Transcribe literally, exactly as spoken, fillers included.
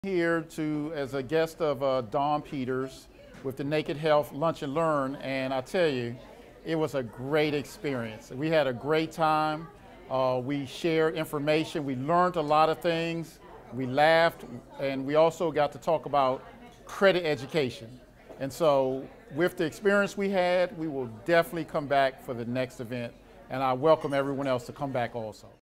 Here to as a guest of uh, Dawn Peters with the Naked Health Lunch and Learn, and I tell you, it was a great experience. We had a great time. Uh, we shared information. We learned a lot of things. We laughed, and we also got to talk about credit education. And so, with the experience we had, we will definitely come back for the next event, and I welcome everyone else to come back also.